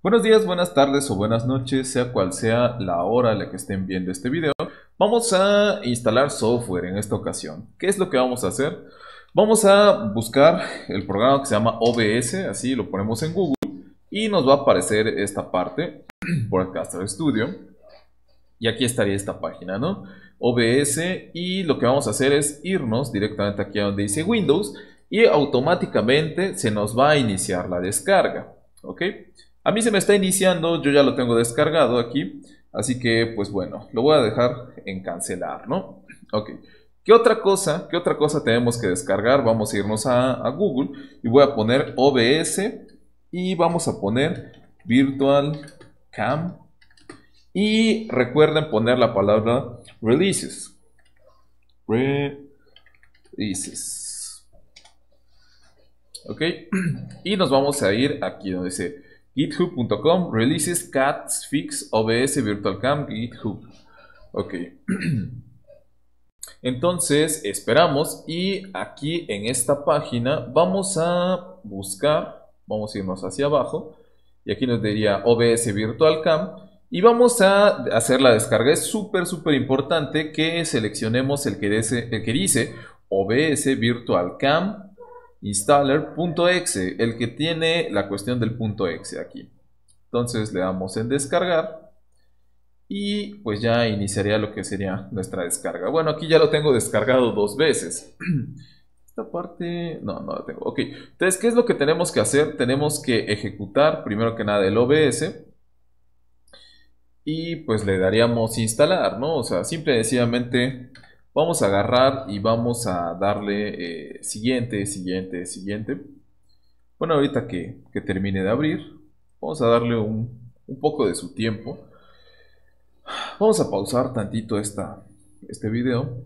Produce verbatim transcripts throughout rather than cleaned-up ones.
Buenos días, buenas tardes o buenas noches, sea cual sea la hora a la que estén viendo este video. Vamos a instalar software en esta ocasión. ¿Qué es lo que vamos a hacer? Vamos a buscar el programa que se llama O B S, así lo ponemos en Google, y nos va a aparecer esta parte, Broadcaster Studio. Y aquí estaría esta página, ¿no? O B S, y lo que vamos a hacer es irnos directamente aquí a donde dice Windows y automáticamente se nos va a iniciar la descarga, ¿ok? A mí se me está iniciando, yo ya lo tengo descargado aquí, así que pues bueno, lo voy a dejar en cancelar, ¿no? Ok. ¿Qué otra cosa, qué otra cosa tenemos que descargar? Vamos a irnos a, a Google y voy a poner O B S y vamos a poner Virtual Cam. Y recuerden poner la palabra releases. Releases. Ok. Y nos vamos a ir aquí donde dice github punto com releases catfix O B S virtual cam github. Ok. Entonces esperamos y aquí en esta página vamos a buscar, vamos a irnos hacia abajo y aquí nos diría O B S virtual cam. Y vamos a hacer la descarga. Es súper, súper importante que seleccionemos el que dice, el que dice O B S Virtual Cam Installer.exe, el que tiene la cuestión del .exe aquí. Entonces le damos en descargar y pues ya iniciaría lo que sería nuestra descarga. Bueno, aquí ya lo tengo descargado dos veces. Esta parte, no, no la tengo. Ok, entonces, ¿qué es lo que tenemos que hacer? Tenemos que ejecutar primero que nada el O B S. Y pues le daríamos instalar, ¿no? O sea, simple y sencillamente vamos a agarrar y vamos a darle eh, siguiente, siguiente, siguiente. Bueno, ahorita que, que termine de abrir, vamos a darle un, un poco de su tiempo. Vamos a pausar tantito esta, este video.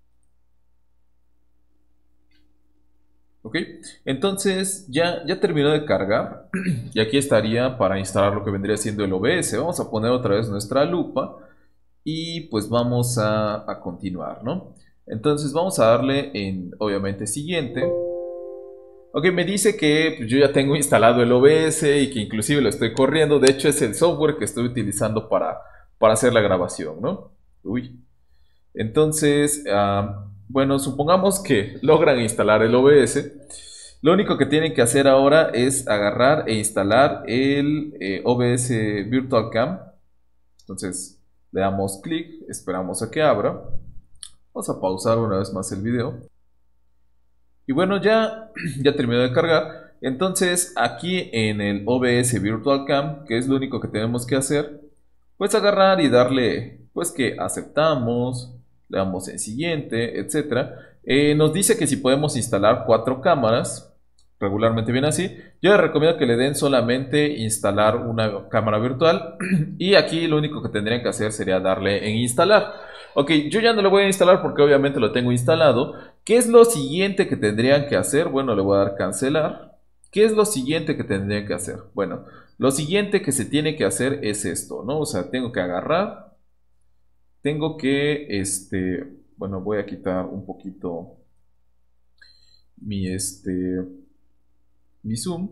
Ok, entonces ya, ya terminó de cargar y aquí estaría para instalar lo que vendría siendo el O B S. Vamos a poner otra vez nuestra lupa y pues vamos a, a continuar, ¿no? Entonces vamos a darle en, obviamente, siguiente. Ok, me dice que pues, yo ya tengo instalado el O B S y que inclusive lo estoy corriendo. De hecho es el software que estoy utilizando para, para hacer la grabación, ¿no? Uy. Entonces, uh, bueno, supongamos que logran instalar el O B S. Lo único que tienen que hacer ahora es agarrar e instalar el eh, O B S Virtual Cam. Entonces, le damos clic, esperamos a que abra. Vamos a pausar una vez más el video. Y bueno, ya, ya terminó de cargar. Entonces, aquí en el O B S Virtual Cam, que es lo único que tenemos que hacer, pues agarrar y darle, pues que aceptamos. Le damos en siguiente, etcétera. Eh, nos dice que si podemos instalar cuatro cámaras, regularmente viene así. Yo les recomiendo que le den solamente instalar una cámara virtual y aquí lo único que tendrían que hacer sería darle en instalar. Ok, yo ya no le voy a instalar porque obviamente lo tengo instalado. ¿Qué es lo siguiente que tendrían que hacer? Bueno, le voy a dar cancelar. ¿Qué es lo siguiente que tendrían que hacer? Bueno, lo siguiente que se tiene que hacer es esto, ¿no? O sea, tengo que agarrar. Tengo que, este, bueno, voy a quitar un poquito mi, este, mi zoom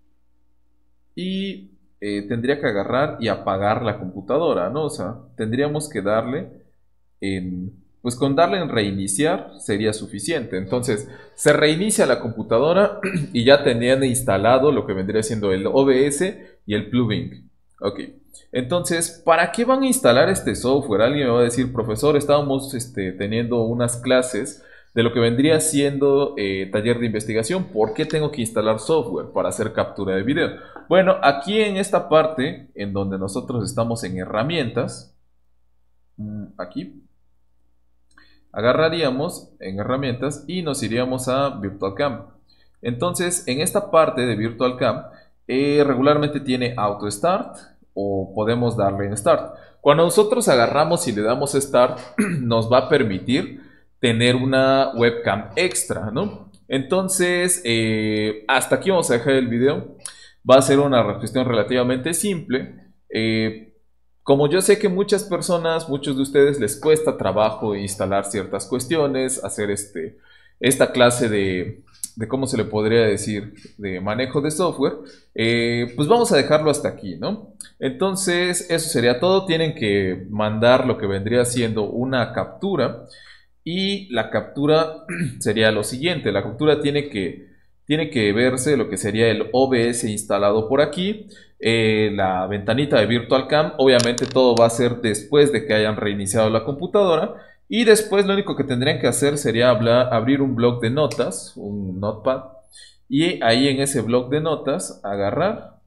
y eh, tendría que agarrar y apagar la computadora, ¿no? O sea, tendríamos que darle en, pues con darle en reiniciar sería suficiente. Entonces, se reinicia la computadora y ya tenían instalado lo que vendría siendo el O B S y el plugin. Ok. Entonces, ¿para qué van a instalar este software? Alguien me va a decir, profesor, estábamos este, teniendo unas clases de lo que vendría siendo eh, taller de investigación. ¿Por qué tengo que instalar software para hacer captura de video? Bueno, aquí en esta parte, en donde nosotros estamos en herramientas, aquí, agarraríamos en herramientas y nos iríamos a Virtual Cam. Entonces, en esta parte de Virtual Cam, eh, regularmente tiene Auto Start o podemos darle en Start. Cuando nosotros agarramos y le damos Start, nos va a permitir tener una webcam extra, ¿no? Entonces, eh, hasta aquí vamos a dejar el video. Va a ser una cuestión relativamente simple. Eh, como yo sé que muchas personas, muchos de ustedes les cuesta trabajo instalar ciertas cuestiones, hacer este... esta clase de, de cómo se le podría decir, de manejo de software, eh, pues vamos a dejarlo hasta aquí, ¿no? Entonces, eso sería todo. Tienen que mandar lo que vendría siendo una captura. Y la captura sería lo siguiente. La captura tiene que, tiene que verse lo que sería el O B S instalado por aquí. Eh, la ventanita de VirtualCam. Obviamente todo va a ser después de que hayan reiniciado la computadora. Y después lo único que tendrían que hacer sería hablar, abrir un bloc de notas, un notepad. Y ahí en ese bloc de notas agarrar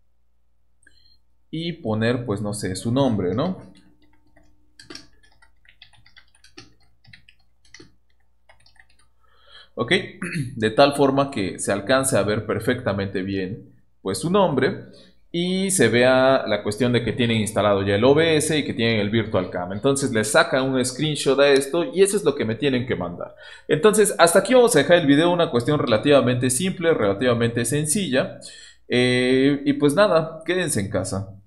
y poner, pues no sé, su nombre, ¿no? ¿Ok? De tal forma que se alcance a ver perfectamente bien, pues su nombre y se vea la cuestión de que tienen instalado ya el O B S y que tienen el VirtualCam. Entonces les sacan un screenshot a esto y eso es lo que me tienen que mandar. Entonces hasta aquí vamos a dejar el video, una cuestión relativamente simple, relativamente sencilla. Eh, y pues nada, quédense en casa.